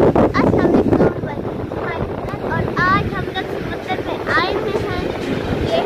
और आज हम लोग समुद्र में आए हुए हैं। ये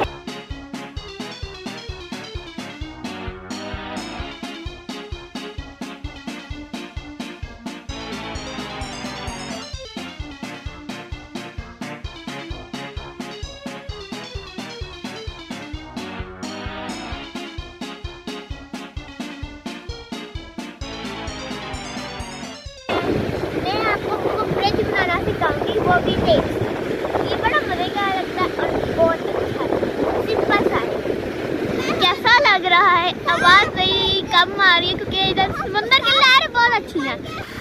मैं आपको ब्रिज बनाना सिखाऊंगी, वो भी देख। ये बड़ा मजे का लगता है और बहुत अच्छा है, सिंपल सा है। कैसा लग रहा है? आवाज नहीं कम आ रही है क्योंकि इधर समुद्र की लहरें बहुत अच्छी हैं।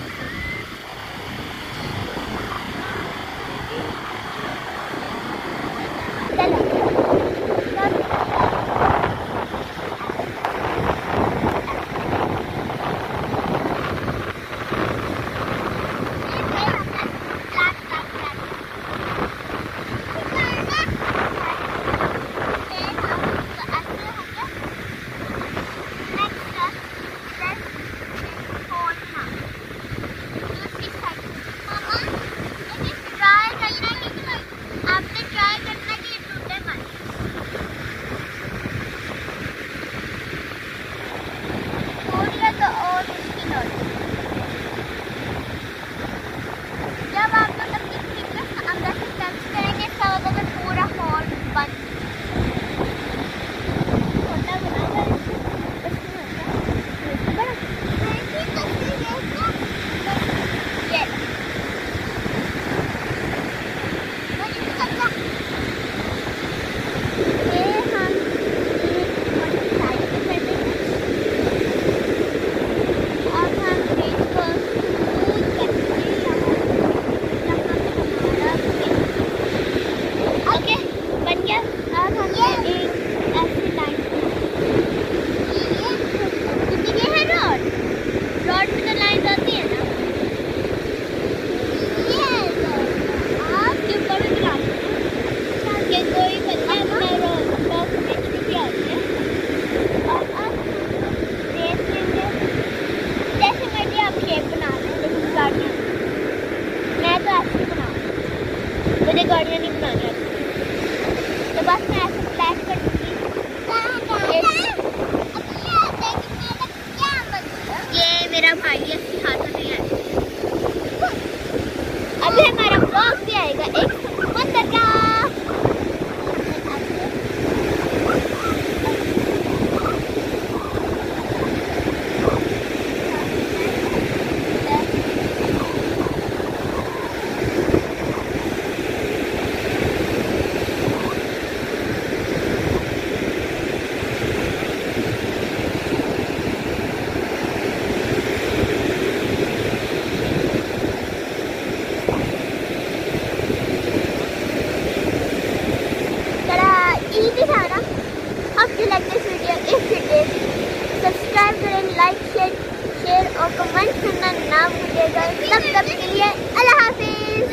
मुझे गाड़ियाँ नहीं बनानी आती, तो बस मैं ऐसे फ्लैट कर दूँगी। ये मेरा भाई है, इसके हाथ में नहीं है। अभी हमारा ब्लॉग भी आएगा एक समुद्र का। सब्सक्राइब करें, लाइक शेयर और कमेंट करना ना भूलिएगा। तब के लिए अल्लाह हाफिज।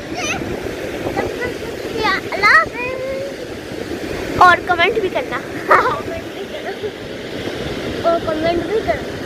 अल्लाह हाफिज। और कमेंट भी करना और कमेंट भी करना।